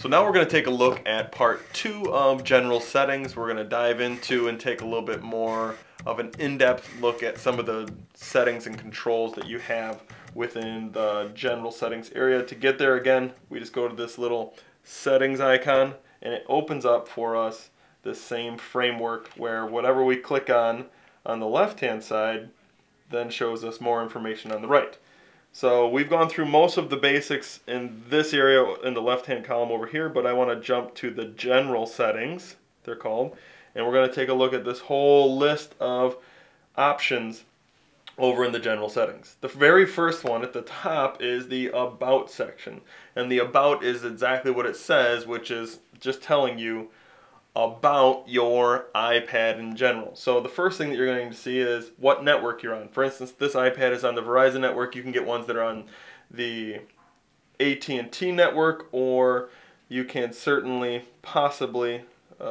So now we're going to take a look at part 2 of general settings. We're going to dive into and take a little bit more of an in-depth look at some of the settings and controls that you have within the general settings area. To get there, again, we just go to this little settings icon and it opens up for us the same framework where whatever we click on the left-hand side then shows us more information on the right. So we've gone through most of the basics in this area in the left-hand column over here, but I want to jump to the general settings, they're called, and we're going to take a look at this whole list of options over in the general settings. The very first one at the top is the About section, and the About is exactly what it says, which is just telling you about your iPad in general. So the first thing that you're going to see is what network you're on. For instance, this iPad is on the Verizon network. You can get ones that are on the AT&T network, or you can certainly possibly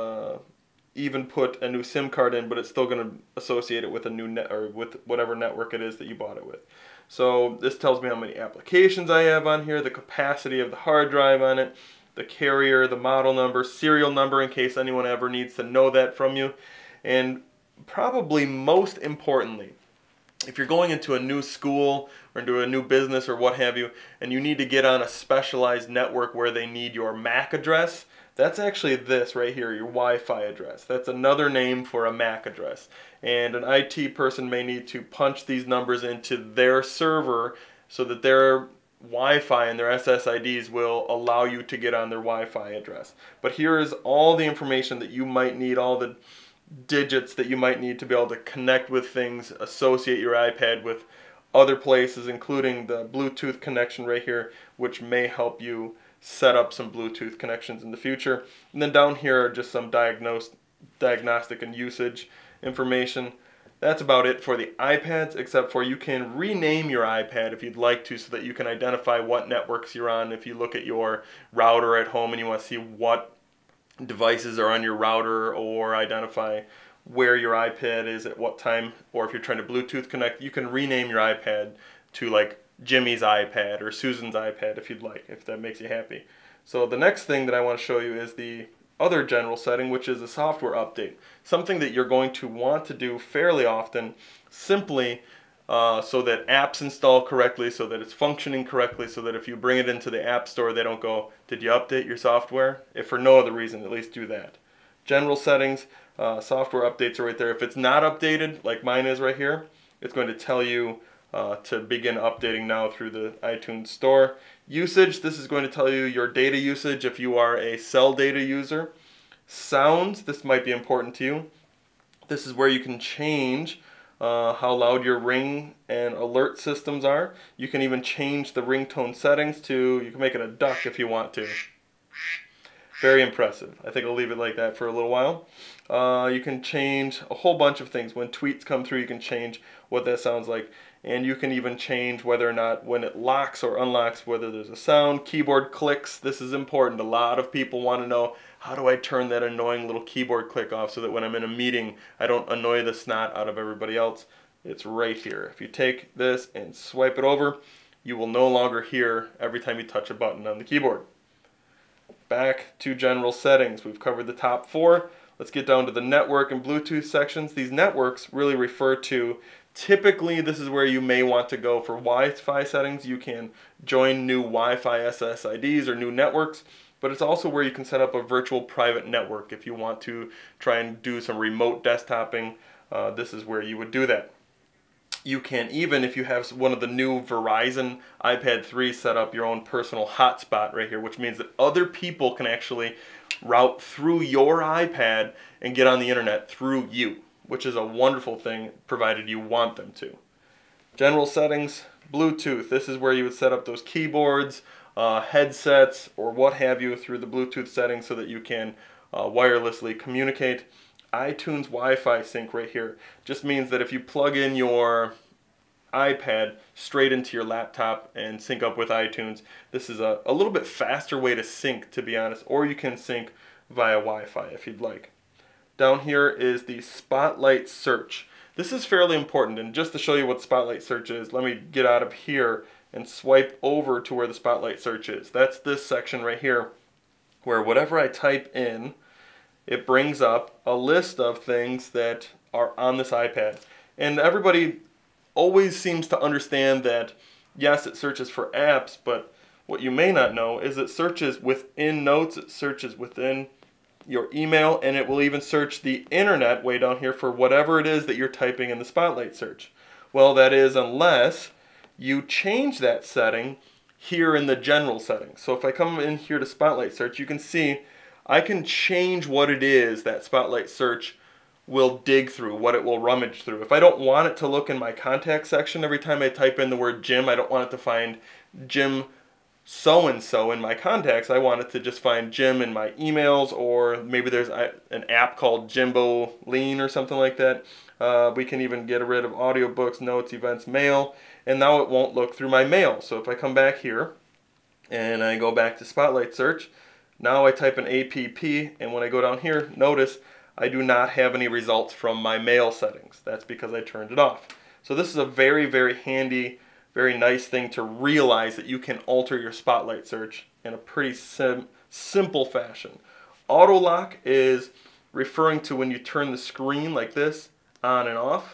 even put a new SIM card in, but it's still going to associate it with a new net or with whatever network it is that you bought it with. So this tells me how many applications I have on here, the capacity of the hard drive on it, the carrier, the model number, serial number in case anyone ever needs to know that from you. And probably most importantly, if you're going into a new school or into a new business or what have you, and you need to get on a specialized network where they need your MAC address, that's actually this right here, your Wi-Fi address. That's another name for a MAC address. And an IT person may need to punch these numbers into their server so that their Wi-Fi and their SSIDs will allow you to get on their Wi-Fi address. But here is all the information that you might need, all the digits that you might need to be able to connect with things, associate your iPad with other places, including the Bluetooth connection right here, which may help you set up some Bluetooth connections in the future. And then down here are just some diagnostic and usage information. That's about it for the iPads, except for you can rename your iPad if you'd like to, so that you can identify what networks you're on. If you look at your router at home and you want to see what devices are on your router, or identify where your iPad is at what time, or if you're trying to Bluetooth connect, you can rename your iPad to like Jimmy's iPad or Susan's iPad if you'd like, if that makes you happy. So the next thing that I want to show you is the other general setting, which is a software update. Something that you're going to want to do fairly often, simply so that apps install correctly, so that it's functioning correctly, so that if you bring it into the App Store, they don't go, did you update your software? If for no other reason, at least do that. General settings, software updates are right there. If it's not updated, like mine is right here, it's going to tell you to begin updating now through the iTunes Store. Usage, this is going to tell you your data usage if you are a cell data user. Sounds, this might be important to you. This is where you can change how loud your ring and alert systems are. You can even change the ringtone settings to, you can make it a duck if you want to. Very impressive. I think I'll leave it like that for a little while. You can change a whole bunch of things. When tweets come through, you can change what that sounds like. And you can even change whether or not, when it locks or unlocks, whether there's a sound. Keyboard clicks, this is important. A lot of people want to know, how do I turn that annoying little keyboard click off so that when I'm in a meeting, I don't annoy the snot out of everybody else? It's right here. If you take this and swipe it over, you will no longer hear every time you touch a button on the keyboard. Back to general settings. We've covered the top 4. Let's get down to the network and Bluetooth sections. These networks really refer to, typically this is where you may want to go for Wi-Fi settings. You can join new Wi-Fi SSIDs or new networks, but it's also where you can set up a virtual private network if you want to try and do some remote desktoping. This is where you would do that. You can even, if you have one of the new Verizon iPad 3, set up your own personal hotspot right here, which means that other people can actually route through your iPad and get on the internet through you, which is a wonderful thing, provided you want them to. General settings, Bluetooth. This is where you would set up those keyboards, headsets, or what have you through the Bluetooth settings so that you can wirelessly communicate. iTunes Wi-Fi sync right here just means that if you plug in your iPad straight into your laptop and sync up with iTunes, this is a little bit faster way to sync, to be honest, or you can sync via Wi-Fi if you'd like. Down here is the Spotlight search. This is fairly important, and just to show you what Spotlight search is, let me get out of here and swipe over to where the Spotlight search is. That's this section right here. where whatever I type in, it brings up a list of things that are on this iPad. And everybody always seems to understand that, yes, it searches for apps, but what you may not know is it searches within Notes, it searches within your email, and it will even search the internet way down here for whatever it is that you're typing in the Spotlight search. Well, that is unless you change that setting here in the general settings. So if I come in here to Spotlight search, you can see I can change what it is that Spotlight search will dig through, what it will rummage through. If I don't want it to look in my contact section every time I type in the word Jim, I don't want it to find Jim so-and-so in my contacts. I want it to just find Jim in my emails, or maybe there's an app called Jimbo Lean or something like that. We can even get rid of audiobooks, notes, events, mail, and now it won't look through my mail. So if I come back here and I go back to Spotlight search, now I type in APP, and when I go down here, notice I do not have any results from my mail settings. That's because I turned it off. So this is a very, very handy, very nice thing to realize that you can alter your Spotlight search in a pretty simple fashion. Auto lock is referring to when you turn the screen like this on and off,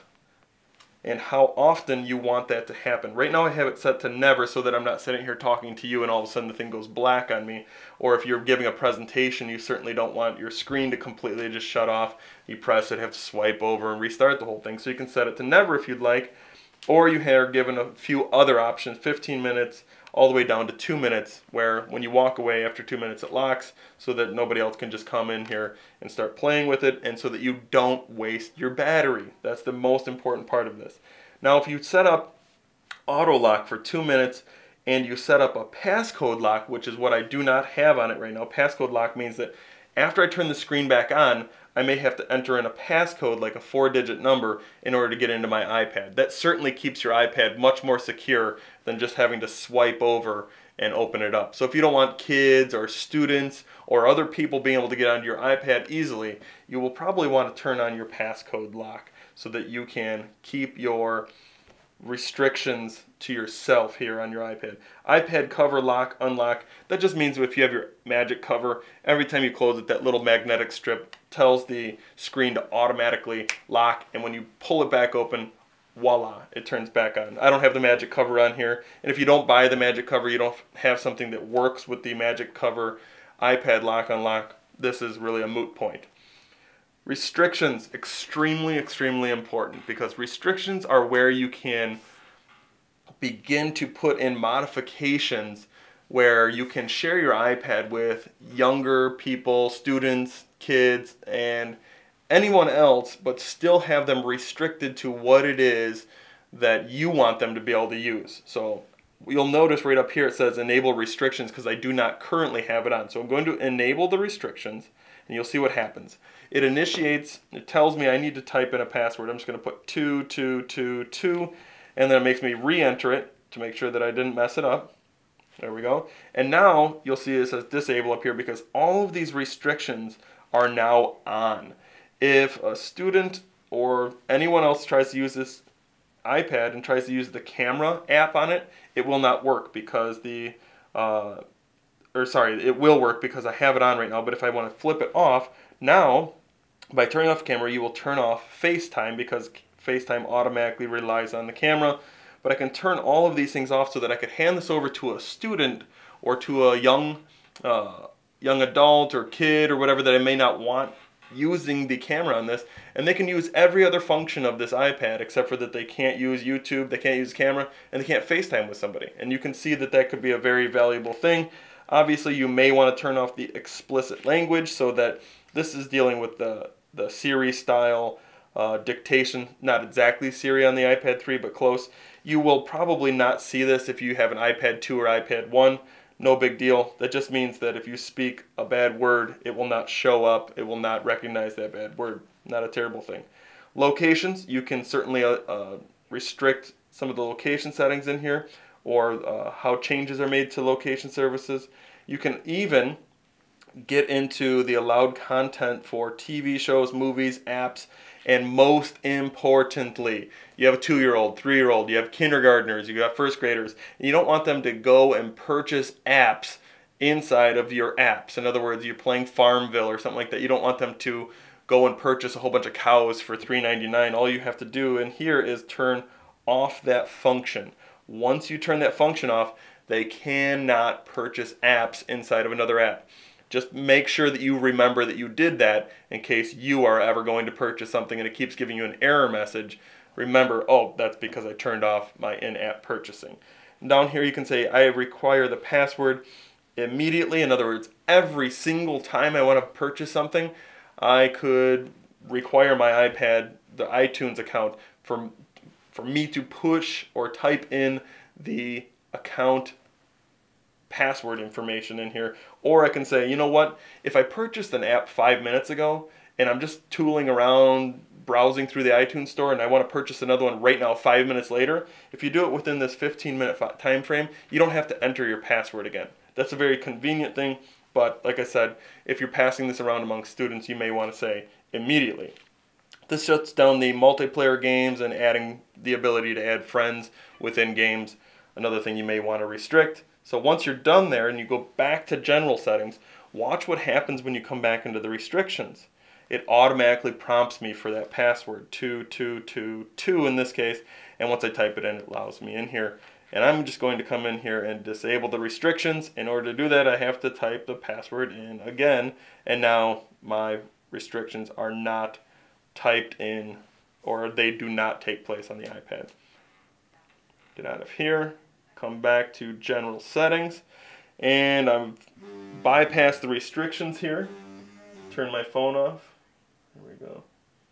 and how often you want that to happen. Right now I have it set to never, so that I'm not sitting here talking to you and all of a sudden the thing goes black on me. Or if you're giving a presentation, you certainly don't want your screen to completely just shut off. You press it, have to swipe over and restart the whole thing. So you can set it to never if you'd like. Or you are given a few other options, 15 minutes all the way down to 2 minutes, where when you walk away after 2 minutes it locks, so that nobody else can just come in here and start playing with it, and so that you don't waste your battery. That's the most important part of this. Now if you set up auto lock for 2 minutes and you set up a passcode lock, which is what I do not have on it right now. Passcode lock means that after I turn the screen back on, I may have to enter in a passcode, like a 4-digit number, in order to get into my iPad. That certainly keeps your iPad much more secure than just having to swipe over and open it up. So if you don't want kids or students or other people being able to get onto your iPad easily, you will probably want to turn on your passcode lock so that you can keep your restrictions to yourself here on your iPad. iPad cover lock, unlock, that just means if you have your magic cover, every time you close it, that little magnetic strip tells the screen to automatically lock, and when you pull it back open, voila, it turns back on. I don't have the magic cover on here, and if you don't buy the magic cover, you don't have something that works with the magic cover iPad lock, unlock, this is really a moot point. Restrictions, extremely, extremely important, because restrictions are where you can begin to put in modifications where you can share your iPad with younger people, students, kids, and anyone else, but still have them restricted to what it is that you want them to be able to use. So you'll notice right up here it says enable restrictions, because I do not currently have it on. So I'm going to enable the restrictions, and you'll see what happens. It initiates, it tells me I need to type in a password. I'm just going to put 2222, and then it makes me re-enter it to make sure that I didn't mess it up. There we go. And now you'll see it says disable up here, because all of these restrictions are now on. If a student or anyone else tries to use this iPad and tries to use the camera app on it, it will not work because it will work because I have it on right now, but if I want to flip it off, now by turning off the camera, you will turn off FaceTime, because FaceTime automatically relies on the camera. But I can turn all of these things off so that I could hand this over to a student or to a young adult or kid or whatever that I may not want using the camera on this, and they can use every other function of this iPad except for that they can't use YouTube, they can't use camera, and they can't FaceTime with somebody. And you can see that that could be a very valuable thing. Obviously, you may want to turn off the explicit language, so that this is dealing with the Siri style dictation, not exactly Siri on the iPad 3, but close. You will probably not see this if you have an iPad 2 or iPad 1. No big deal. That just means that if you speak a bad word, it will not show up. It will not recognize that bad word. Not a terrible thing. Locations, you can certainly restrict some of the location settings in here, or how changes are made to location services. You can even get into the allowed content for TV shows, movies, apps, and most importantly, you have a 2-year-old, 3-year-old, you have kindergartners, you got first graders, and you don't want them to go and purchase apps inside of your apps. In other words, you're playing Farmville or something like that. You don't want them to go and purchase a whole bunch of cows for $3.99. All you have to do in here is turn off that function. Once you turn that function off, they cannot purchase apps inside of another app. Just make sure that you remember that you did that in case you are ever going to purchase something and it keeps giving you an error message. Remember, oh, that's because I turned off my in-app purchasing. Down here you can say, I require the password immediately. In other words, every single time I want to purchase something, I could require my iPad, the iTunes account, for me to push or type in the account password information in here. Or I can say, you know what, if I purchased an app 5 minutes ago and I'm just tooling around browsing through the iTunes store and I want to purchase another one right now 5 minutes later, if you do it within this 15-minute time frame, you don't have to enter your password again. That's a very convenient thing, but like I said, if you're passing this around among students, you may want to say immediately. This shuts down the multiplayer games and adding the ability to add friends within games. Another thing you may want to restrict. So once you're done there and you go back to general settings, watch what happens when you come back into the restrictions. It automatically prompts me for that password, 2222 in this case, and once I type it in, it allows me in here. And I'm just going to come in here and disable the restrictions. In order to do that, I have to type the password in again, and now my restrictions are not typed in, or they do not take place on the iPad. Get out of here, come back to general settings, and I've bypassed the restrictions here. Turn my phone off. There we go.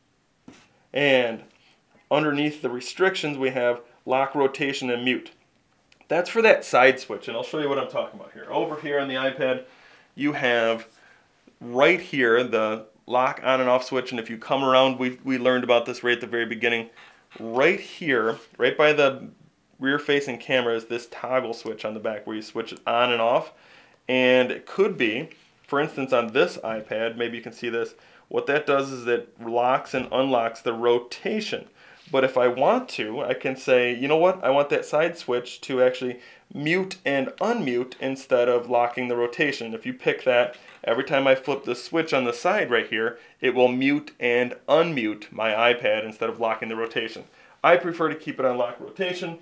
And underneath the restrictions we have lock, rotation, and mute. That's for that side switch, and I'll show you what I'm talking about here. Over here on the iPad, you have right here the lock on and off switch, and if you come around, we learned about this right at the very beginning. Right here, right by the rear facing camera is this toggle switch on the back where you switch it on and off. And it could be, for instance on this iPad, maybe you can see this, what that does is it locks and unlocks the rotation. But if I want to, I can say, you know what, I want that side switch to actually mute and unmute instead of locking the rotation. If you pick that, every time I flip the switch on the side right here, it will mute and unmute my iPad instead of locking the rotation. I prefer to keep it on lock rotation.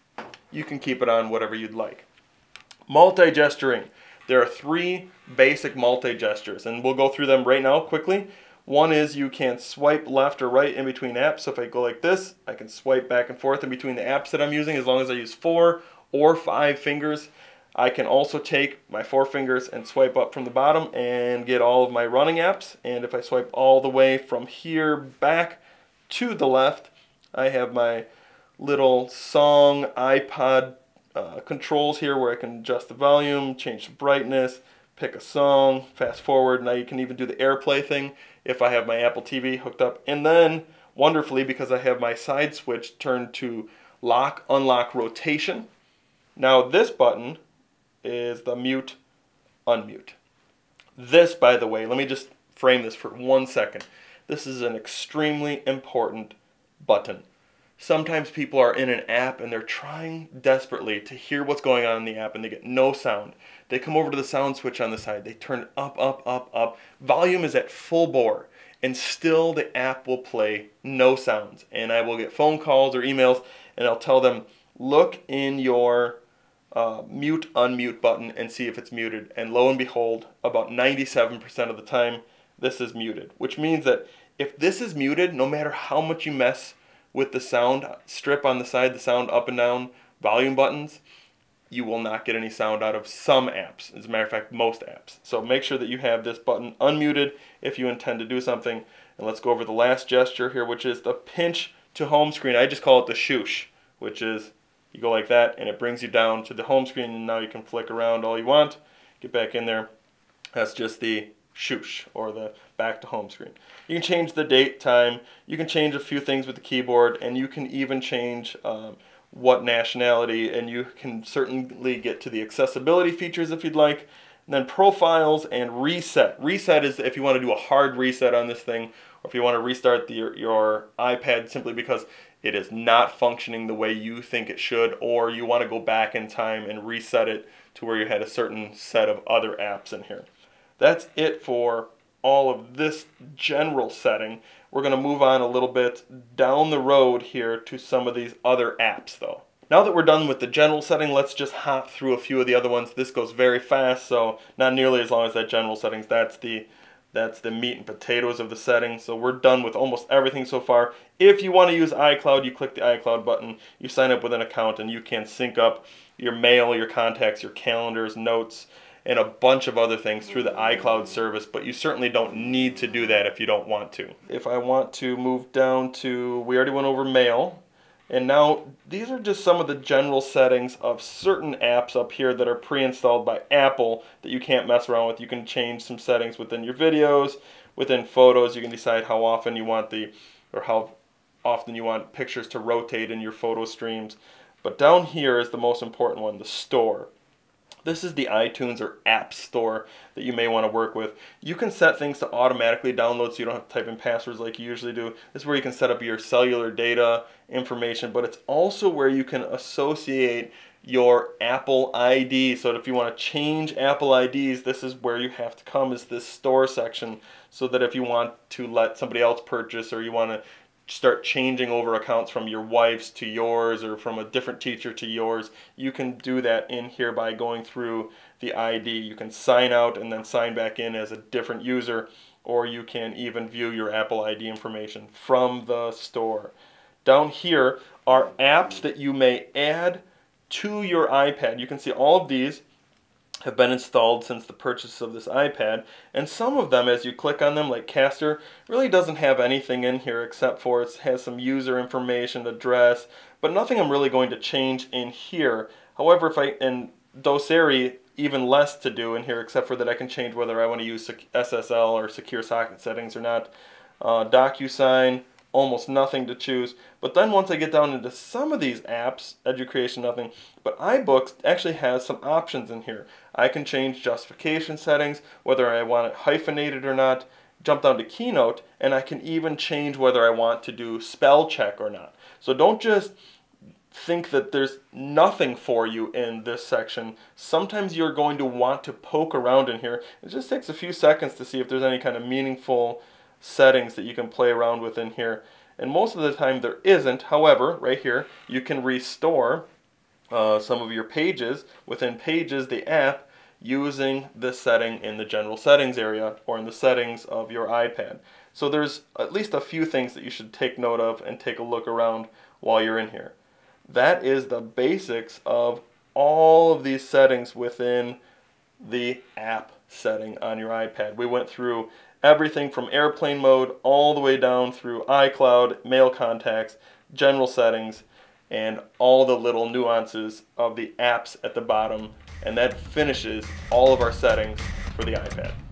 You can keep it on whatever you'd like. Multi-gesturing. There are 3 basic multi-gestures, and we'll go through them right now quickly. One is you can swipe left or right in between apps. So if I go like this, I can swipe back and forth in between the apps that I'm using as long as I use 4 or 5 fingers. I can also take my 4 fingers and swipe up from the bottom and get all of my running apps. And if I swipe all the way from here back to the left, I have my little song iPod controls here where I can adjust the volume, change the brightness, pick a song, fast forward. Now you can even do the AirPlay thing if I have my Apple TV hooked up. And then, wonderfully, because I have my side switch turned to lock, unlock, rotation, now this button is the mute, unmute. This, by the way, let me just frame this for 1 second. This is an extremely important button. Sometimes people are in an app and they're trying desperately to hear what's going on in the app and they get no sound. They come over to the sound switch on the side. They turn it up, up, up, up. Volume is at full bore and still the app will play no sounds. And I will get phone calls or emails and I'll tell them, look in your mute, unmute button and see if it's muted. And lo and behold, about 97% of the time, this is muted. Which means that if this is muted, no matter how much you mess with the sound strip on the side, the sound up and down volume buttons, you will not get any sound out of some apps. As a matter of fact, most apps. So make sure that you have this button unmuted if you intend to do something. And let's go over the last gesture here, which is the pinch to home screen. I just call it the shoosh, which is you go like that and it brings you down to the home screen, and now you can flick around all you want, get back in there. That's just the shoosh, or the back to home screen. You can change the date, time, you can change a few things with the keyboard, and you can even change what nationality, and you can certainly get to the accessibility features if you'd like. And then profiles and reset. Reset is if you want to do a hard reset on this thing, or if you want to restart your iPad simply because it is not functioning the way you think it should, or you want to go back in time and reset it to where you had a certain set of other apps in here. That's it for all of this general setting. We're going to move on a little bit down the road here to some of these other apps though. Now that we're done with the general setting, let's just hop through a few of the other ones. This goes very fast, so not nearly as long as that general settings. That's the meat and potatoes of the settings. So we're done with almost everything so far. If you want to use iCloud, you click the iCloud button, you sign up with an account, and you can sync up your mail, your contacts, your calendars, notes, and a bunch of other things through the iCloud service, but you certainly don't need to do that if you don't want to. If I want to move down to, we already went over mail, and now these are just some of the general settings of certain apps up here that are pre-installed by Apple that you can't mess around with. You can change some settings within your videos, within photos. You can decide how often you want how often you want pictures to rotate in your photo streams. But down here is the most important one, the store. This is the iTunes or App Store that you may want to work with. You can set things to automatically download so you don't have to type in passwords like you usually do. This is where you can set up your cellular data information, but it's also where you can associate your Apple ID. So if you want to change Apple IDs, this is where you have to come, is this store section, so that if you want to let somebody else purchase, or you want to start changing over accounts from your wife's to yours, or from a different teacher to yours, you can do that in here by going through the ID. You can sign out and then sign back in as a different user, or you can even view your Apple ID information from the store. Down here are apps that you may add to your iPad. You can see all of these have been installed since the purchase of this iPad, and some of them, as you click on them, like Caster, really doesn't have anything in here except for it has some user information, address, but nothing I'm really going to change in here. However, in Doceri, even less to do in here, except for that I can change whether I want to use SSL or secure socket settings or not. DocuSign, almost nothing to choose. But then once I get down into some of these apps, Education, nothing. But iBooks actually has some options in here. I can change justification settings, whether I want it hyphenated or not, jump down to Keynote, and I can even change whether I want to do spell check or not. So don't just think that there's nothing for you in this section. Sometimes you're going to want to poke around in here. It just takes a few seconds to see if there's any kind of meaningful settings that you can play around with in here. And most of the time there isn't. However, right here, you can restore some of your pages within Pages, the app, using this setting in the general settings area or in the settings of your iPad. So there's at least a few things that you should take note of and take a look around while you're in here. That is the basics of all of these settings within the app setting on your iPad. We went through everything from airplane mode all the way down through iCloud, mail contacts, general settings, and all the little nuances of the apps at the bottom. And that finishes all of our settings for the iPad.